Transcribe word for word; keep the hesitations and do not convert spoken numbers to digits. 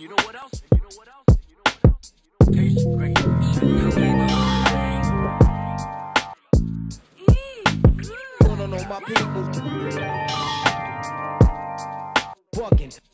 you know what else? And you know what else? And you know what else? And you know what else? Tastes great. No, no, no, my people. Bugging.